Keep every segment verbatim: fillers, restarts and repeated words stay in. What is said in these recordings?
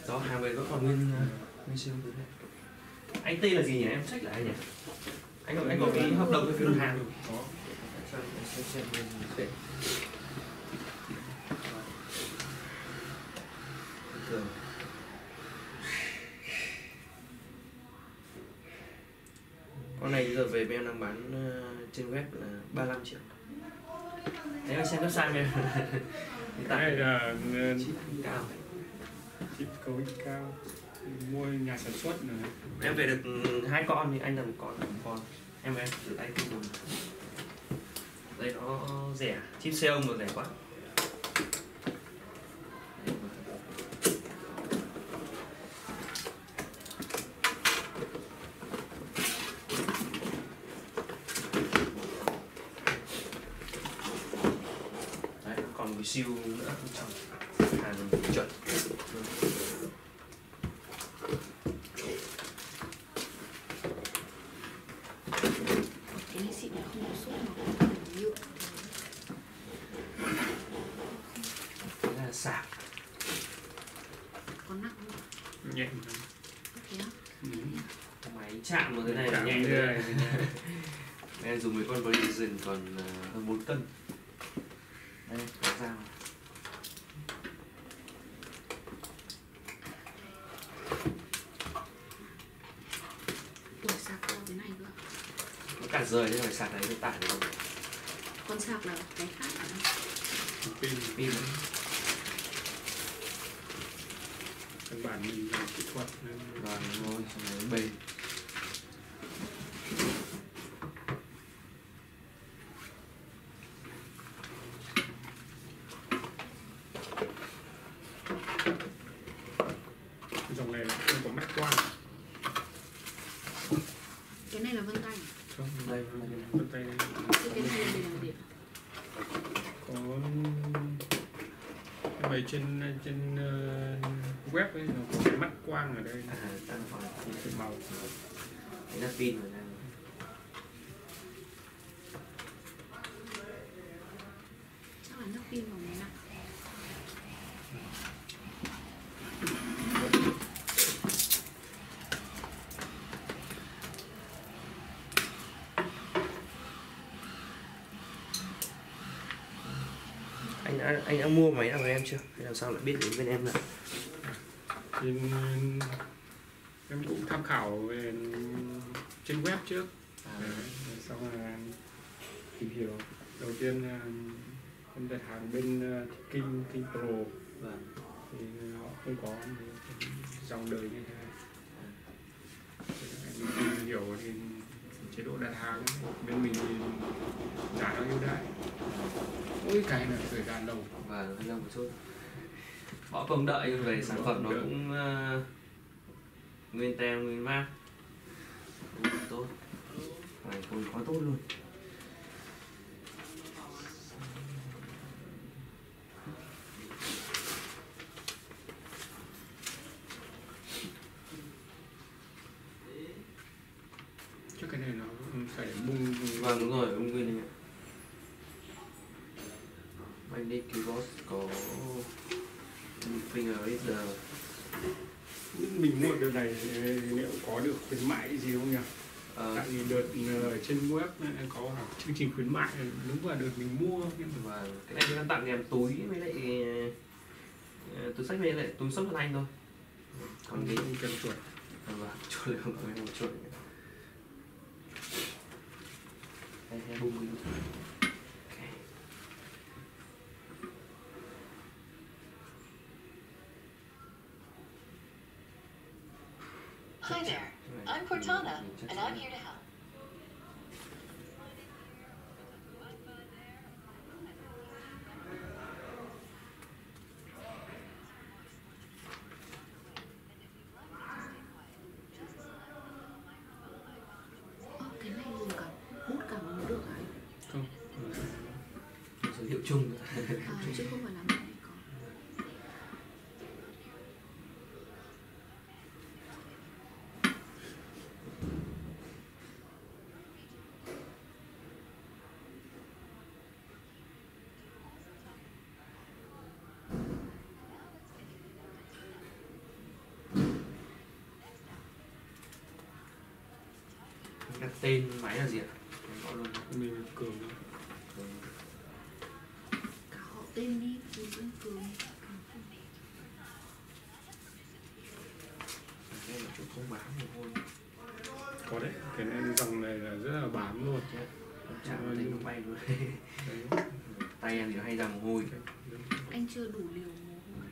Đó, hàng về vẫn còn nguyên nguyên siêu thứ này. Anh tên là gì nhỉ? Em check lại nhỉ? Anh có anh có cái hợp đồng với phía đơn hàng không? Có. Xem xem xem xem. Thường. Con này giờ về bên em đang bán trên web là ba mươi lăm triệu. Đấy anh xem website em. Cái này là chip cao. Chip cấu cao. Mua nhà sản xuất nữa. Em về được hai con thì anh là một con, một con. Em em tự tay tự dùng. Đây nó rẻ, chip xe ông mà rẻ quá. Đấy, còn một siêu nữa trong hàng chuẩn. Cái này xịn này không có suốt mà nhựa. Đây là sạc. Có nặng không? Nhẹ. Thế á? Ừ. Máy chạm một cái này là Chạm nhẹ như rồi. này. Em dùng mấy con Verizon còn hơn bốn cân. Đây, có dao. Ủa sạc có cái này cơ. Nó cả rời nên phải sạc đấy mới tải được. Con sạc là cái khác hả? Pin. Pin. Căn bản mình làm kỹ thuật nên Vâng, rồi, xong rồi bền. dòng này là không có mắt quang. Cái này là vân tay. Không, Đây, vân tay Thế cái này là để làm gì ạ? có cái này trên trên uh, web ấy nó có cái mắt quang ở đây. à, đang hỏi Cái màu. đấy là pin rồi đây. Chắc là nước pin vào này nặng. Anh đã, anh đã mua máy nào của em chưa? Hay làm sao lại biết đến bên em nữa? Thì em cũng tham khảo về trên web trước. À, Đấy, xong là tìm hiểu. Đầu tiên là em đặt hàng bên uh, King King Pro vâng. thì họ không có dòng đời như thế này. Em tìm hiểu thì chế độ đặt hàng bên mình thì giá nó ưu đãi. Mỗi cái là thời gian lâu. Và hơi lâu một chút. Họ không đợi về sản phẩm nó cũng uh, nguyên tem, nguyên mác. Tốt. Phải không quá tốt luôn. Chứ cái này nó phải bung. Vâng đúng rồi, ông nguyên này. Magnetic keyboard có finger reader. Mình mua đợt này liệu có được khuyến mại gì không nhỉ? Ờ, Tại vì đợt ở trên web có chương trình khuyến mại đúng vào đợt mình mua. và cái này chúng ta tặng kèm túi với lại uh, túi sách với lại túi xốc của anh thôi. Còn cái kèm chuột. vâng, chuột là không có cái chuột. Đây, đây bung bung. Hi there, I'm Cortana, and I'm here to help. Ơ, cái này dùng cả hút cả nó được hả? Không. Số hiệu chung. À, chứ không phải là mình này có. tên máy là gì ạ? Gõ luôn. Mình Cường. Cả họ tên đi, Bùi Văn Cường. Cái là chúng không bám được luôn. Có đấy, cái này dòng này là rất là bám luôn. Chết. Chạm thấy nó bay luôn. Đấy. Tay em thì hay ra mồ hôi. Anh chưa đủ liều mồ hôi.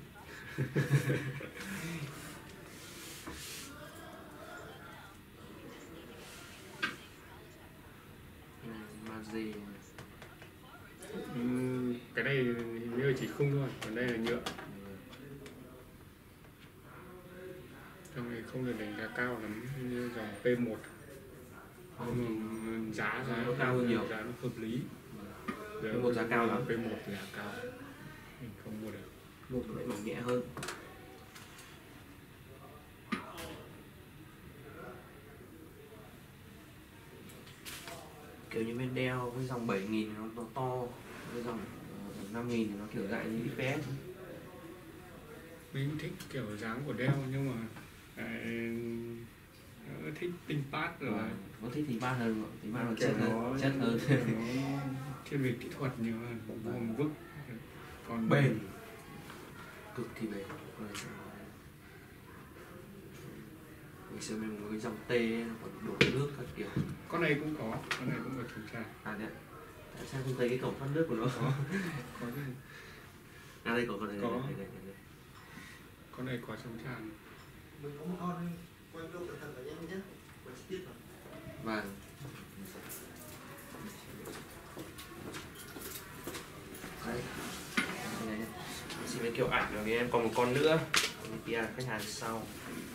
Maze. Ừm, cái này hình như chỉ khung thôi, còn đây là nhựa. Trong này không được đánh giá cao lắm như dòng P một. Nhưng mà giá giá Nó cao hơn nhiều. giá nó hợp lý. P một giá cao lắm. P một giá cao, mình không mua được. Một lại mỏng nhẹ hơn. Kiểu như bên đeo với dòng bảy nghìn nó, nó to, với dòng uh, năm nghìn thì nó kiểu dạng như ép pê ét. Mình thích kiểu dáng của đeo nhưng mà lại nó thích tinh pad rồi. Ờ, có thích thì pad hơn, thì pad nó Kiểu chất hơn, chất hơn. nó thiên về kỹ thuật nhiều hơn, vuông vức, còn Bền, cực kỳ bền. Ngày xưa mình có cái dòng T nó còn đổ nước các kiểu. con này cũng có, con này cũng có chống tràn. À đấy, tại sao không thấy cái cổng thoát nước của nó? Có, có cái À đây có con này, Có. đây, đây, đây, đây. con này có chống tràn. Mình có một con quay video cẩn thận với em nhé, quay chi tiết vào. Vâng. Đấy. Đây, đây. Xin mấy kiểu ảnh rồi em còn một con nữa. Thì khách hàng sau.